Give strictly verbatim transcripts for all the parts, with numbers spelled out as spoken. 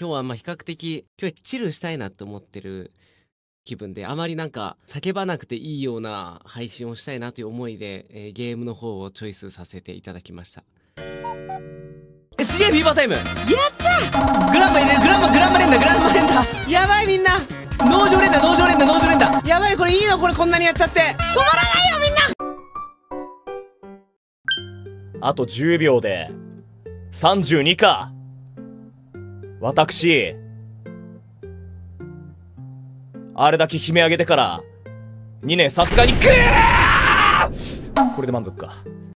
今日はまあ比較的今日はチルしたいなって思ってる気分で、あまりなんか叫ばなくていいような配信をしたいなという思いで、えーゲームの方をチョイスさせていただきました。え、すげえフィーバータイムやったグランマ入れる、グランマグランマ連打、グランマ連打、やばいみんな、農場連打、農場連打、農場連打、やばい、これいいの、これこんなにやっちゃって止まらないよみんな。 あとじゅうびょうでさんじゅうにか。私あれだけ悲鳴上げてからにねんさすがにグーこれで満足か。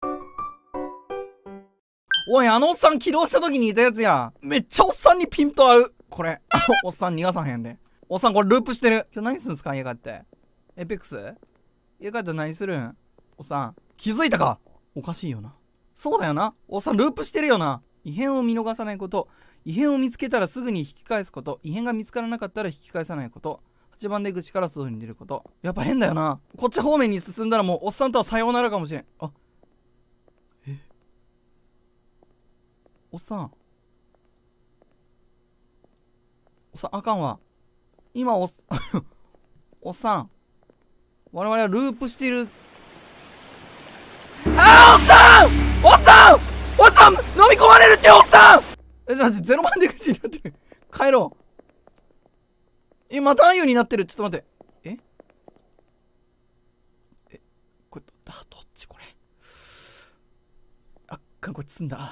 おい、あのおっさん起動した時にいたやつや。めっちゃおっさんにピント合う。これおっさん逃がさへんで。おっさんこれループしてる。今日何すんすか、家帰って。エペックス家帰ったら何するん。おっさん気づいたか。おかしいよな。そうだよな、おっさんループしてるよな。異変を見逃さないこと、異変を見つけたらすぐに引き返すこと、異変が見つからなかったら引き返さないこと、はちばん出口から外に出ること。やっぱ変だよな。こっち方面に進んだらもうおっさんとはさようならかもしれん。あ、え、おっさんおっさんあかんわ。今おっおっさん我々はループしている。あー、おっさんおっさんおっさん飲み込まれるっておっさん。え、だってゼロ番出口になってる。帰ろう。え、またあゆになってる。ちょっと待って。ええ、これ、あ、どっちこれ。あっかん、これ積んだ。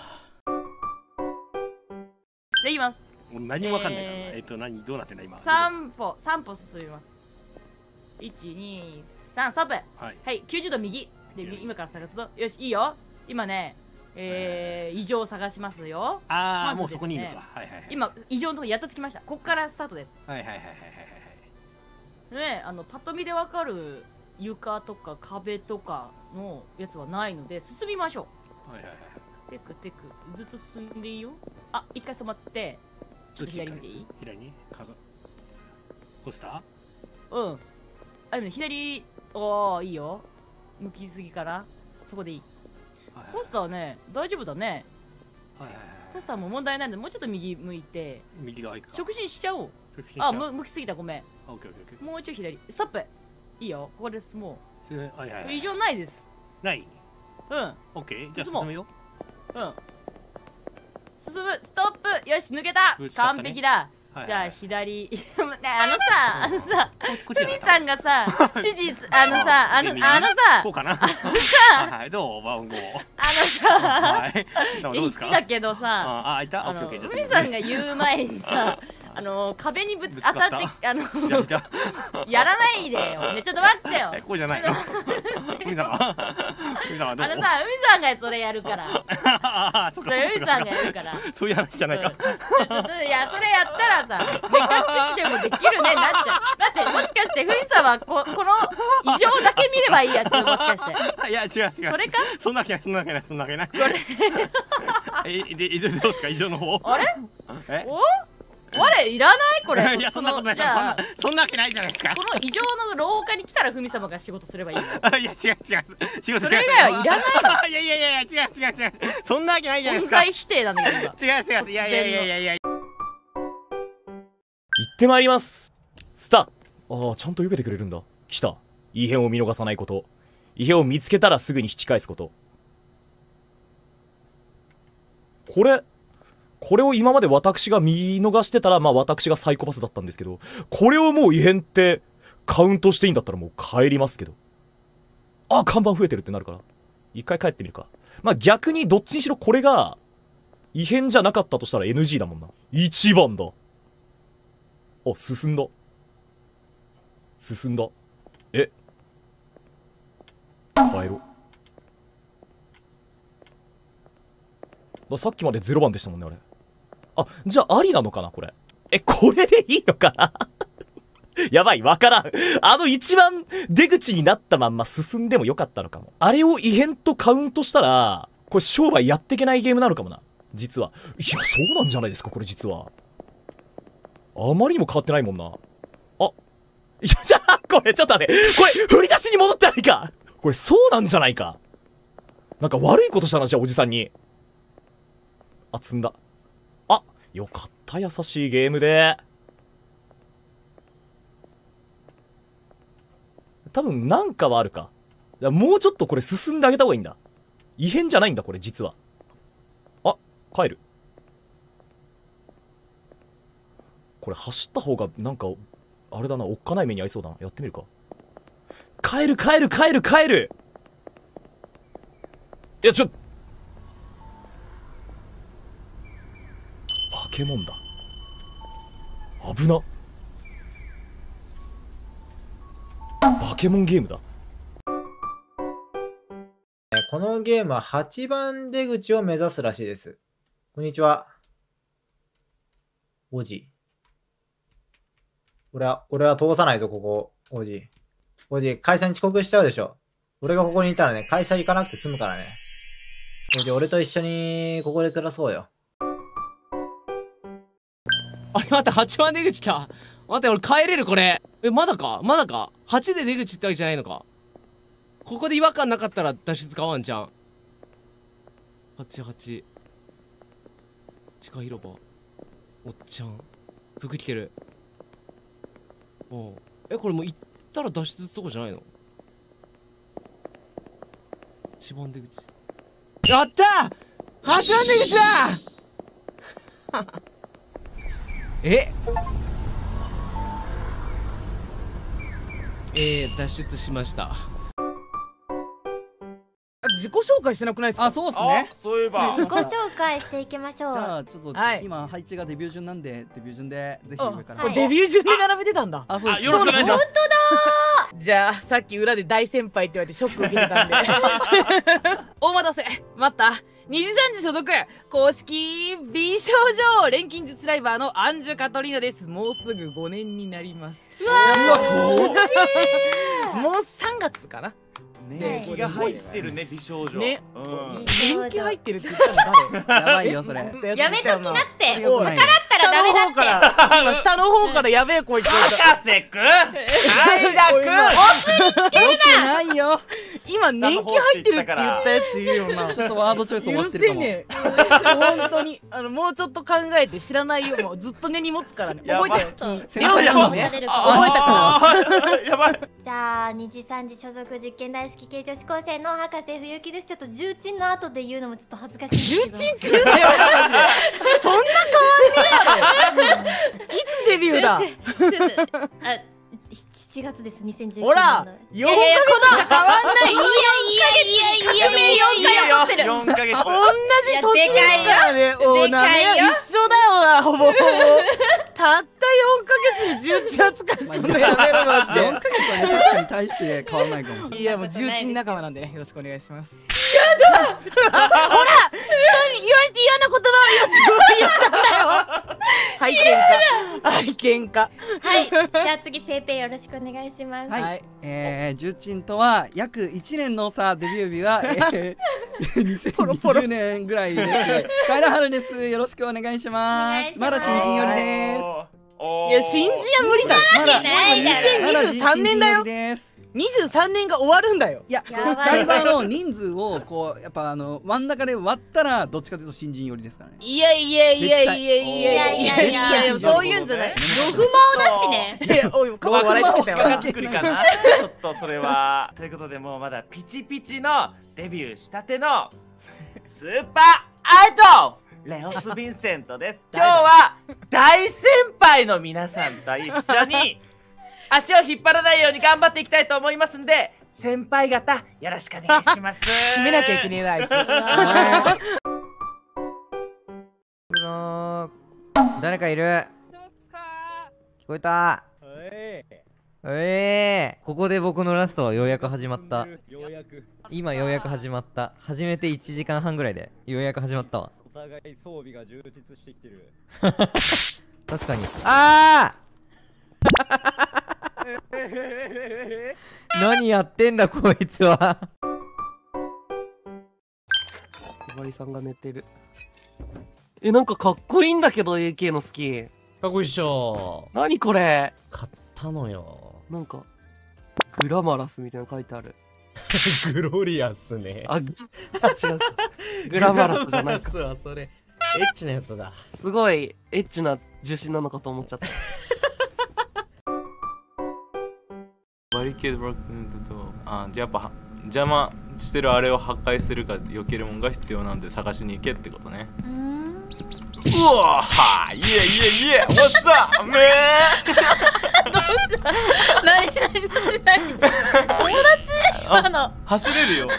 できます。 もう何もわかんないから、えー、えっと何どうなってんだ今。 三歩三歩進みます。一二三ストップ。はい、はい、きゅうじゅうど右で今から探すぞ。よし、いいよ。今ね、えー、異常を探しますよ。 ああ、もうそこにいるのか。はいはいはい。 今異常のところやっと着きました。ここからスタートです。 はいはいはいはいはいはい。ね、あのパッと見でわかる床とか壁とかのやつはないので進みましょう。はいはいはい。テクテクずっと進んでいいよ。あ、一回止まって。ちょっと左見ていい？ 左にかざポスター？うん。あ、でも左、おー、いいよ。向きすぎから、そこでいい。はいはい、ポスターね、大丈夫だね。はいはいはい。ポスターも問題ないので、もうちょっと右向いて。 右側行くか。 直進しちゃおう。あ、む向きすぎた、ごめん。オッケーオッケーオッケー。もうちょい左。ストップ。いいよ、ここです、もう。はいはいはい。異常ないです。 ない？うん。オッケー、じゃあ進むよ。うん。進む、ストップ、よし抜けた、完璧だ。じゃあ左ね、あのさあのさふみさんがさ指示あのさあのあのさこうかな、あのさはいどう番号あのさいちだけどさああいたふみさんが言う前にさあの壁にぶつ当たってあのやらないでよね、ちょっと待ってよ。 こうじゃないの。ふみさんはふみさんはどう？ あのさふみさんがそれやるから。ああ、そっかそっか。ふみさんがやるから。 そういう話じゃないか。 いやそれやったらさ目隠しでもできるねなっちゃう。だってもしかしてふみさんはここの異常だけ見ればいいやつもしかして。 いや違う違う。それか？そんなわけないそんなわけないそんなわけない。これ。えでどうですか異常の方？ あれ？え？お？あれいらないこれ。 いやそんなことない。じゃあそんなわけないじゃないですか。 この異常の廊下に来たらふみ様が仕事すればいいの。 いや違う違う違う。 それ以外はいらないの。 いやいやいやいや違う違う違う。そんなわけないじゃないですか。 存在否定なんだけど。 違う違ういやいやいやいやいや。 行ってまいります。スター。ああちゃんと避けてくれるんだ。来た。異変を見逃さないこと。異変を見つけたらすぐに引き返すこと。これこれを今まで私が見逃してたら、まあ私がサイコパスだったんですけど、これをもう異変ってカウントしていいんだったらもう帰りますけど。あ、看板増えてるってなるから。一回帰ってみるか。まあ逆にどっちにしろこれが異変じゃなかったとしたら エヌジー だもんな。いちばんだ。あ、進んだ。進んだ。え。帰ろう。さっきまでゼロばんでしたもんね、あれ。あ、じゃあありなのかな、これ。え、これでいいのかなやばい、わからん。あの一番出口になったまんま進んでもよかったのかも。あれを異変とカウントしたら、これ商売やっていけないゲームなのかもな。実は。いや、そうなんじゃないですか、これ実は。あまりにも変わってないもんな。あ。いや、じゃあ、これちょっと待って。これ、振り出しに戻ってないか。これそうなんじゃないか。なんか悪いことしたな、じゃあおじさんに。あ、積んだ。あ、よかった。 た優しいゲームで。多分なんかはあるか。もうちょっとこれ進んであげた方がいいんだ。異変じゃないんだこれ実は。あ、帰る。これ走った方がなんかあれだな、おっかない目に遭いそうだな。やってみるか。帰る帰る帰る帰る。いやちょっバケモンだ。危な。バケモンゲームだ。 このゲームははちばん出口を目指すらしいです。こんにちは。王子。俺は、俺は通さないぞ、ここ。王子。王子、会社に遅刻しちゃうでしょ。俺がここにいたらね、会社行かなくて済むからね。王子、俺と一緒にここで暮らそうよ。 あれ待って、はちばん出口か。待って、俺帰れるこれ。え、まだかまだか ?はち で出口ってわけじゃないのか。ここで違和感なかったら脱出かわんじゃん。はちはち。地下広場。おっちゃん。服着てる。おう。え、これもう行ったら脱出とこじゃないの？はちばん出口。やったー !はちばん出口だええー、脱出しました。 自己紹介してなくないですか？あ、そうっすね。 そういえば自己紹介していきましょう。 じゃあちょっと、 はい、 今配置がデビュー順なんでデビュー順でぜひ上から。 はい、デビュー順で並べてたんだ。 あ、そうです。 よろしくお願いします。 本当だ。じゃあさっき裏で大先輩って言われてショック受けてたんで。お待たせ。待った。二次三次所属公式美少女錬金術ライバーのアンジュカトリーナです。もうすぐごねんになります。 うわーもうさんがつかな。 年季が入ってるね、美少女。ね、 年季入ってるって言ったの誰？ やばいよそれ。 やめときなって。逆らったらダメだって。今下の方からやべえこいつ。 博士くん。はいだくん。 お釣りつけるな。 ないよ。 今年季入ってるって言ったやついるよな。 ちょっとワードチョイス終わってるかも。 許せねえ。本当にあのもうちょっと考えて知らないよ。もうずっと根に持つからね。覚えてよ。 レオさんもね。覚えたから。やばい。 じゃあ二次三次所属実験大好き系女子高生の博士冬木です。ちょっと重鎮の後で言うのもちょっと恥ずかしいんですけど。重鎮って言うんだよ。 そんな変わんねえやろ。いつデビューだ。 あ、しちがつです。にせんじゅうきゅうねんの。 ほら、よんかげつしか変わんない。 いやいやいやいやいや、よんかげつ取ってる。 よんかげつ。 同じ年だからね。おなめ一緒だよな、ほぼほぼ。たったよんかげつに重鎮扱いするのやめろマジで。 よんかげつはね確かに対して変わらないかもしれない。 いやもう重鎮仲間なんでね、よろしくお願いします。やだ。ほら、人に言われて嫌な言葉を言ったんだよ。はい喧嘩。はい喧嘩。 はい。じゃあ次ペイペイよろしくお願いします。 はい。えー、重鎮とは約いちねんの差、デビュー日は、えー、にせんにじゅうねんぐらいです。カエラハルです。よろしくお願いします。まだ新人寄りです。 いや新人は無理だ。まだにせんにじゅうさんねんだよ。にじゅうさんねんが終わるんだよ。 いや、ライバーの人数をこうやっぱあの真ん中で割ったらどっちかというと新人寄りですからね。 いやいやいやいやいやいやいやいやそういうんじゃない。 ロフマオだしね。 いやおい顔笑いてたよ。 が作りかな。ちょっとそれはということでもうまだピチピチのデビューしたてのスーパーアイドルレオス・ヴィンセントです。今日は大先輩の皆さんと一緒に足を引っ張らないように頑張っていきたいと思いますんで、先輩方よろしくお願いします。 締めなきゃいけねえなあいつ。 誰かいる？聞こえた。ええー、ここで僕のラストはようやく始まった。今ようやく始まった。始めていちじかんはんぐらいでようやく始まったわ。 お互い装備が充実してきてる。 確かに。ああ何やってんだこいつは。 ひばりさんが寝てる。え、なんかかっこいいんだけど エーケー のスキンかっこいいっしょ。 何これ買ったのよ。 なんかグラマラスみたいなの書いてある。 グロリアスね。 あ、あ違うグラマラスじゃないか。 グラマラスはそれッチなやつだ。 すごいエッチな重心なのかと思っちゃった。 バリケードブロック抜くと、あ、じゃあやっぱ邪魔してるあれを破壊するか避けるもんが必要なんで探しに行けってことね。うーん、うわー、イエイイエイイエイ、What's up, man? どうした何何何何友達今の走れるよ。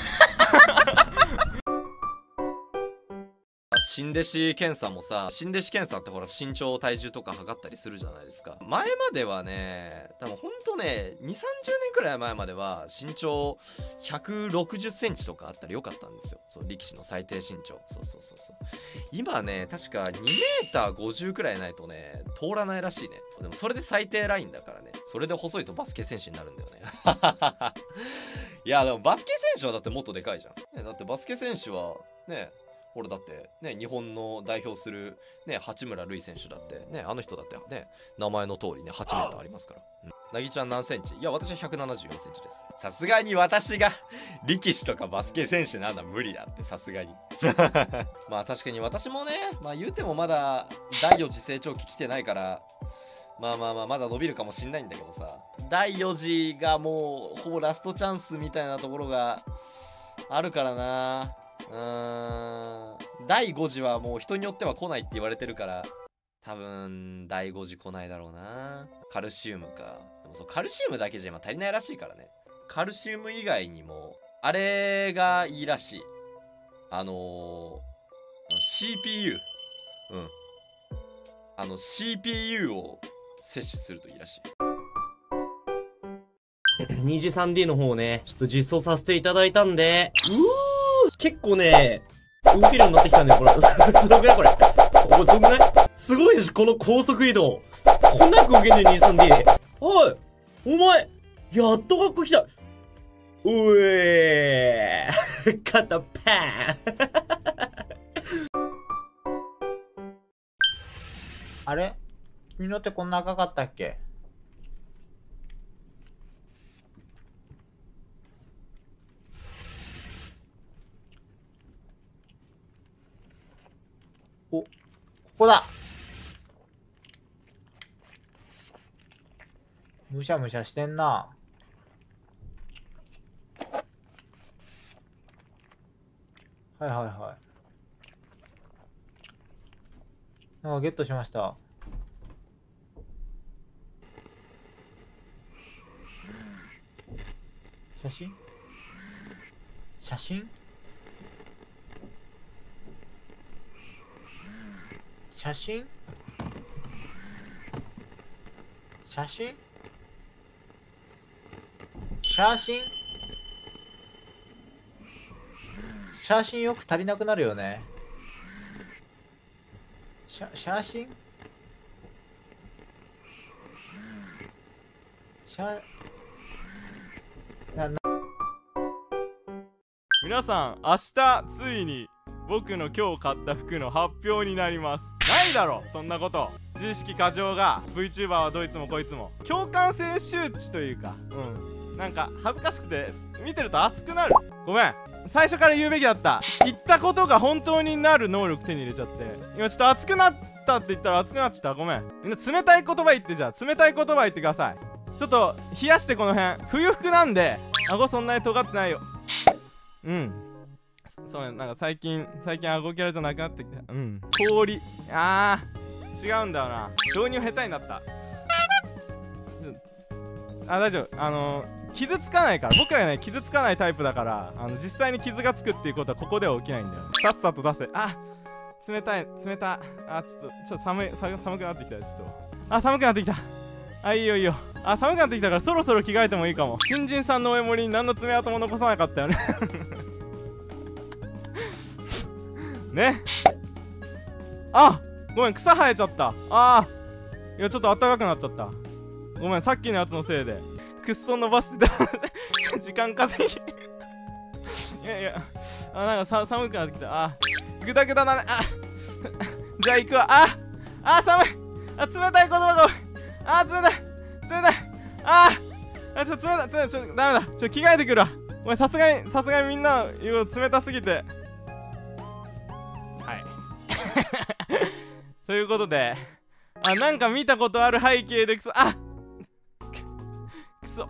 新弟子検査もさ、新弟子検査ってほら身長体重とか測ったりするじゃないですか。前まではね、多分ほんとね、にじゅうさんじゅうねんくらい前までは身長ひゃくろくじゅっセンチとかあったらよかったんですよ。そう、力士の最低身長。そうそうそうそう。今ね、確かにメーターごじゅうくらいないとね、通らないらしいね。でもそれで最低ラインだからね。それで細いとバスケ選手になるんだよね。いや、でもバスケ選手はだってもっとでかいじゃん。ね、だってバスケ選手はね、俺だってね、日本の代表するね、八村塁選手だってね、あの人だってね、名前の通りね、はちメーターありますから。うん、なぎちゃん何センチ？いや、私はひゃくななじゅうよんセンチです。さすがに私が力士とかバスケ選手なんだ無理だって、さすがに。まあ確かに私もね、まあ言うてもまだだいよん次成長期来てないから、まあまあまあまだ伸びるかもしんないんだけどさ、だいよん次がもうほぼラストチャンスみたいなところがあるからな。うーん、だいご次はもう人によっては来ないって言われてるから、多分だいご次来ないだろうな。カルシウムか。でもそう、カルシウムだけじゃ今足りないらしいからね。カルシウム以外にもあれがいいらしい。あのー、シーピーユー、うん、あの シーピーユー を摂取するといいらしい。 に次 スリーディー の方ね、ちょっと実装させていただいたんで、うー結構ね、動けるようになってきたんだよ、これ。すごくないこれ。お、すごくないすごいし、この高速移動。こんなく動けんねん、に次 スリーディー。おいお前やっと学校来たおえー肩パーンあれ君の手こんな赤かったっけ？お、ここだ。むしゃむしゃしてんな。はいはいはい。なんかゲットしました。写真？写真？写真？写真？写真？写真よく足りなくなるよね。写写真？写なな皆さん、明日ついに僕の今日買った服の発表になります。ないだろそんなこと。自意識過剰が VTuber はどいつもこいつも共感性周知というか、うん、なんか恥ずかしくて見てると熱くなる。ごめん、最初から言うべきだった。言ったことが本当になる能力手に入れちゃって、今ちょっと熱くなったって言ったら熱くなっちゃった。ごめん。みんな冷たい言葉言って、じゃあ冷たい言葉言ってください。ちょっと冷やしてこの辺。冬服なんで顎そんなに尖ってないよ。うん、そうね、なんか最近最近顎キャラじゃなくなってきた。うん、氷、あー違うんだよな、導入下手になった。あ、大丈夫、あのー、傷つかないから。僕はね傷つかないタイプだから、あの実際に傷がつくっていうことはここでは起きないんだよ。さっさと出せ。あ、冷たい冷たい。あ、ちょっとちょっと寒い、寒くなってきた。ちょっとあ、寒くなってきた。あ、いいよいいよ。あ、寒くなってきたからそろそろ着替えてもいいかも。新人さんのおえもりに何の爪痕も残さなかったよね。ね。あ、ごめん、草生えちゃった。あー、いやちょっと暖かくなっちゃった。ごめん、さっきのやつのせいでくっそ伸ばしてた。時間稼ぎ。いやいや、あ、なんかさ寒くなってきた。あ、グダグダだね。あ、じゃあ行くわ。ああ、寒い。あ、冷たい言葉が多い。あー、冷たい冷たい。あーあ、ちょっと冷たい冷たい。ちょっとダメだ。ちょっと着替えてくるわ。お前さすがにさすがにみんな言う冷たすぎて。はい。 ということで、あ、なんか見たことある背景でくそ、あくくそ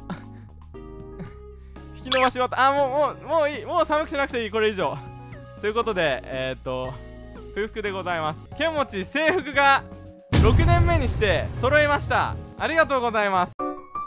引き伸ばし終わった。あ、もうもうもういい、もう寒くしなくていい、これ以上。ということで、えー、っと空腹でございます。剣持ち制服がろくねんめにして揃いました。ありがとうございます。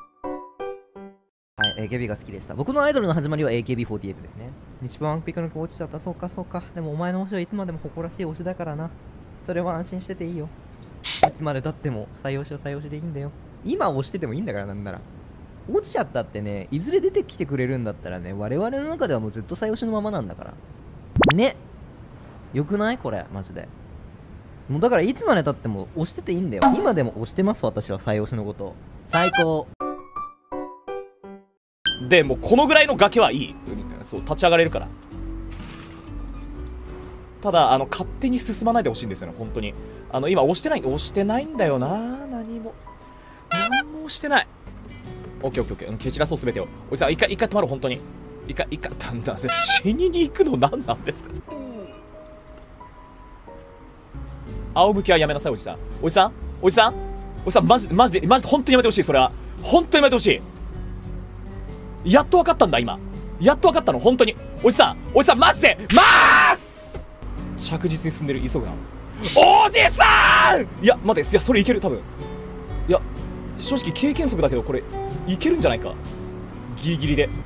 はい、エーケービー が好きでした。僕のアイドルの始まりは エーケービーフォーティーエイト ですね。一番ピクニック落ちちゃった。そうかそうか。でもお前の推しはいつまでも誇らしい推しだからな。それは安心してていいよ。いつまでたっても採用しを採用しでいいんだよ。今推しててもいいんだから、なんなら。落ちちゃったってね、いずれ出てきてくれるんだったらね、我々の中ではもうずっと採用しのままなんだから。ね。よくないこれ、マジで。もうだからいつまでたっても押してていいんだよ。今でも押してます、私は採用しのこと。最高。 でもうこのぐらいの崖はいい。そう、立ち上がれるから。ただあの勝手に進まないでほしいんですよね、本当に。あの今押してない押してないんだよな。何も何も押してない。オッケーオッケーオッケー、うん、蹴散らそうすべてを。おじさん一回一回止まる、本当に一回一回だんだん死にに行くの何なんですか。仰向けはやめなさい、おじさん。おじさんおじさんおじさん、マジマジでマジで本当にやめてほしい。それは本当にやめてほしい。やっと分かったんだ今。やっと分かったの、本当に。おじさんおじさんマジでまあ着実に進んでる、急ぐな。おじさんいや待って、いやそれいける多分。いや正直経験則だけどこれいけるんじゃないか、ギリギリで。